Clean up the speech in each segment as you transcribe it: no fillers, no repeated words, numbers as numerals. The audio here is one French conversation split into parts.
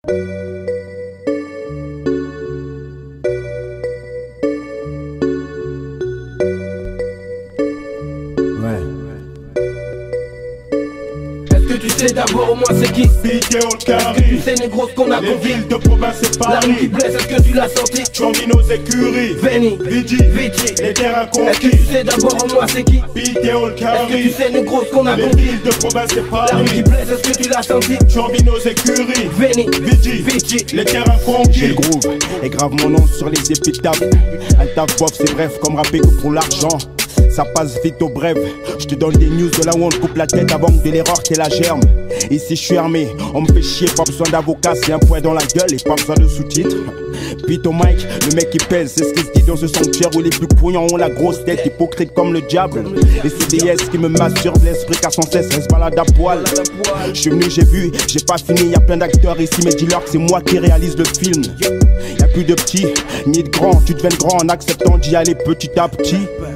Tu sais d'abord au moins c'est qui Pit Ol Kainry. Tu sais négro ce qu'on a Les compris. villes de province et La rue qui Paris. blesse, est-ce que tu l'as senti? Tu envies nos écuries. Veni, Vidi, vici. les terrains Est-ce que conquis. tu sais d'abord au moins c'est qui? Pit Ol Est-ce que tu Kainry. sais négro ce qu'on a Les compris? villes de province et La rue qui Paris. blesse, est-ce que tu l'as senti? Tu envies nos écuries. Veni, Vidi, vici. les terrains J'ai conquis. le groove et grave mon nom sur les épitaphes. Un taf bof, c'est bref, comme rapper que pour l'argent. Ça passe vite au bref. Je te donne des news de là où on te coupe la tête avant que de l'erreur t'es la germe. Ici je suis armé, on me fait chier, pas besoin d'avocat, c'est un point dans la gueule et pas besoin de sous-titres. Pit au mic, le mec qui pèse, c'est ce qui se dit dans ce sanctuaire où les plus couillants ont la grosse tête, hypocrite comme le diable. Et c'est des yes qui me m'assurent de l'esprit qu'à sans cesse reste balade à poil. Je suis venu, j'ai vu, j'ai pas fini, y'a plein d'acteurs ici, mais dis-leur que c'est moi qui réalise le film. Y'a plus de petits, ni de grands, tu deviens grand en acceptant d'y aller petit à petit.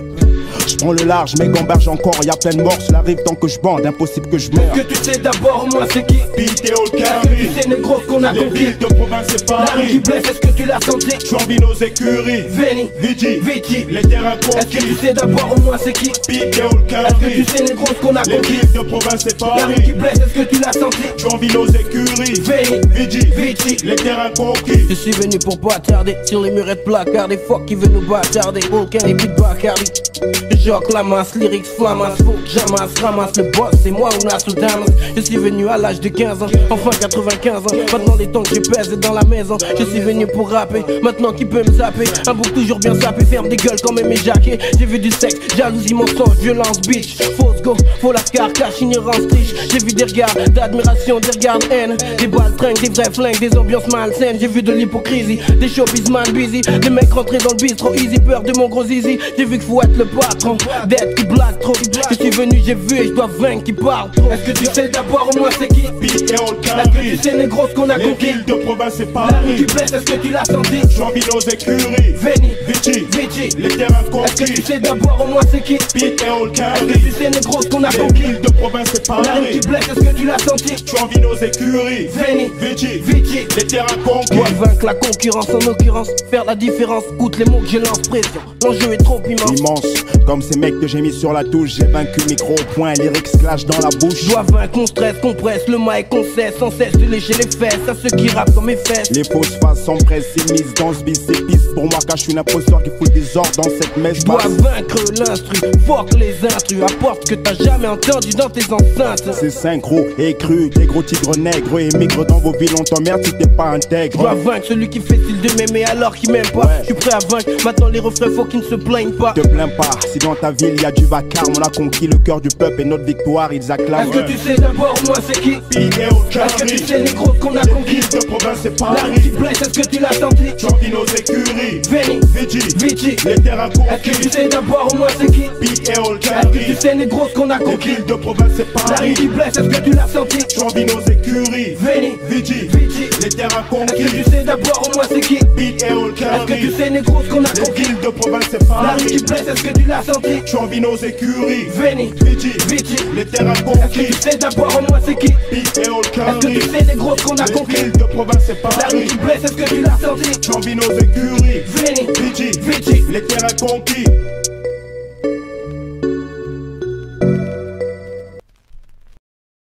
Je prends le large, mais gamberge encore, y'a plein de morts, cela arrive tant que je bande, impossible que je meure. Que tu sais d'abord au moins c'est qui? Pit Ol Tu Kainry. sais négro ce qu'on a Les compris. villes de province et La rue qui Paris. blesse, est-ce que tu l'as senti? Tu envies nos écuries. Veni, Vidi, vici. les terrains Est-ce que tu conquis. sais d'abord au moins c'est qui? Pit Ol Est-ce que tu Kainry. sais négro ce qu'on a Les compris? villes de province et La rue qui Paris. blesse, est-ce que tu l'as senti? Tu envies nos écuries. Veni, Vidi, vici. les terrains conquis. Je suis venu pour pas tarder sur les murs et de placard. Des fuck qui veulent nous bâtarder. Aucun et Pit Baccardi. Je clamasse, lyrics flammasse. Faut que j'amasse, ramasse le boss. C'est moi ou n'a sous damas. Je suis venu à l'âge de 15 ans, enfin 95 ans. Maintenant les temps que je pèse dans la maison. Je suis venu pour rapper, maintenant qui peut me zapper? Un bouc toujours bien sapé, ferme des gueules quand même mes jaquets. J'ai vu du sexe, jalousie, mensonge, violence, bitch. Fausse go, faux lascar, cache, ignorance, triche. J'ai vu des regards d'admiration, des regards de haine. Des balles tringues, des vrais flingues, des ambiances malsaines. J'ai vu de l'hypocrisie, des showbiz man busy. Des mecs rentrés dans le bistrot easy, peur de mon gros zizi. J'ai vu qu'il faut être le patron, d'être qui blague trop. Je suis venu, j'ai vu et je dois vaincre qui parle trop. Est-ce que tu sais d'abord au moins c'est qui? Pit Ol Est-ce que tu Kainry. sais négro ce qu'on a Les compris? villes de province et La rue qui Paris. blesse, est-ce que tu l'as senti? Tu envies nos écuries. Veni, Vidi, vici. les terrains Est-ce que tu conquis. sais d'abord au moins c'est qui? Est-ce Pit Ol que Kainry. tu sais négro ce qu'on a Les compris? villes de province et La rue Paris. qui blesse, est-ce que tu l'as senti? Tu envies nos écuries. Veni, Vidi, vici. les terrains conquis. Dois vaincre la concurrence en occurrence, faire la différence, coûte les mots que je lance pression. L'enjeu est trop immense. Immense, comme ces mecs que j'ai mis sur la touche, j'ai vaincu micro au point, lyrics clash dans la bouche. Je dois vaincre, qu'on stresse, qu'on presse, le mic qu'on cesse, sans cesse de lécher les fesses à ceux qui rappent comme mes fesses. Les fausses faces sont pressées, mises dans ce bis, c'est piste pour moi car je suis un imposteur qui fout le désordre dans cette messe Je dois basse. vaincre l'instru, fuck les intrus, apporte ce que t'as jamais entendu dans tes enceintes. C'est synchro et cru, des gros tigres nègres et migres dans vos villes, on t'emmerde si t'es pas Je dois intègre. vaincre celui qui fait style de m'aimer alors qu'il m'aime pas. Ouais. Je suis prêt à vaincre, maintenant les refrains faut qu'ils ne se plaignent pas. Te plains pas, si dans ta ville y a du vacarme, on a conquis le cœur du peuple et notre victoire ils acclament. Est-ce que tu sais d'abord au moins c'est qui? Pit Ol Est-ce que tu Kainry. sais négro ce qu'on a Les compris? villes de province et La rue qui Paris. blesse, est-ce que tu l'as senti? Tu envies nos écuries. Veni, Vidi, vici. les terrains Est-ce que tu conquis. sais d'abord au moins c'est qui? Pit Ol Est-ce que tu Kainry. sais négro ce qu'on a Les compris? villes de province et La rue Paris. qui blesse, est-ce que tu l'as senti? Tu envies nos écuries. Veni, Vidi, vici. les terrains Est-ce que tu conquis. sais d'abord au moins c'est qui? Pit Ol Est-ce que tu Kainry. sais négro ce qu'on a Les compris? villes de province et La rue qui Paris. blesse, est-ce que tu l'as senti? Tu envies nos écuries. Veni, Vidi, vici. les terrains Est-ce que conquis. tu sais d'abord au moins c'est qui? Pit Ol Est-ce que tu Kainry. sais négro ce qu'on a Les compris? villes de province et La rue Paris. qui blesse, est-ce que tu l'as senti? Tu envies nos écuries. Veni, Vidi, vici. les terrains conquis.